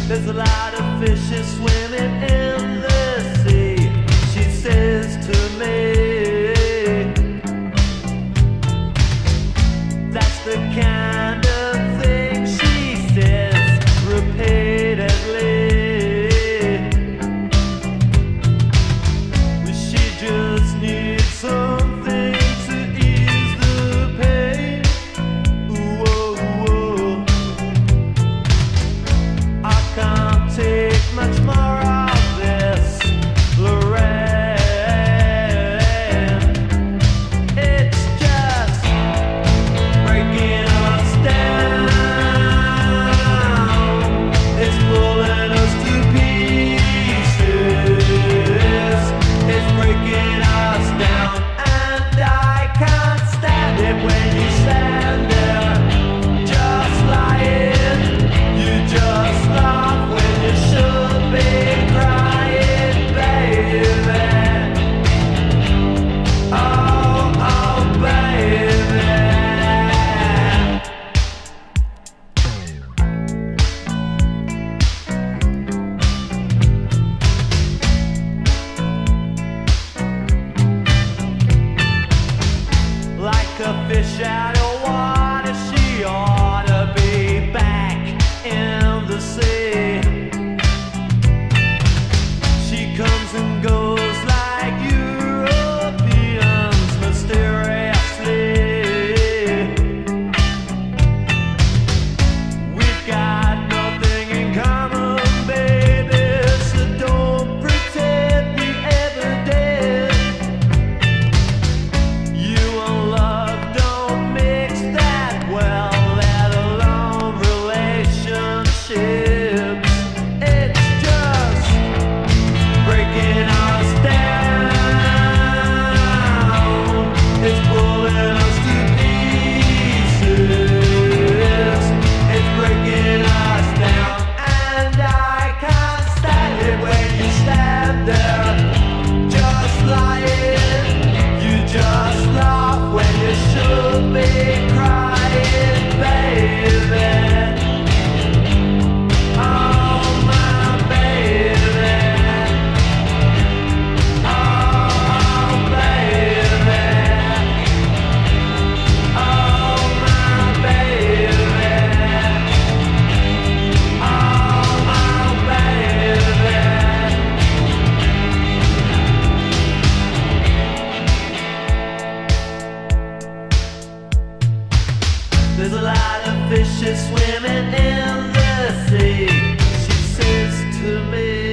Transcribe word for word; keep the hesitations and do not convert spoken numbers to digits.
There's a lot of fishes swimming in the sea. She says to me, that's the kind of thing she says repeatedly. But she just needs something to ease the pain. Whoa, whoa. I can't take much more of this, Lorraine. It's just breaking us down. It's pulling us to pieces. It's breaking us down, and I can't stand it when you stand there just lying. You just laugh when you should be crying, baby. Oh, oh, baby. Like a fish out of water, she ought to be back in the sea. She comes and goes like Europeans mysteriously. We've got nothing in common, baby, so don't pretend we ever did. You and love don't mix that well, let alone relationships. It's just breaking us down. It's pulling us to pieces. It's breaking us down, and I can't stand it when you stand there just lying. You just laugh when you should be crying, baby. Oh, my baby. Oh, baby. Oh, my baby. Oh, my baby. There's a lot of fishes swimming in the sea. She says to me,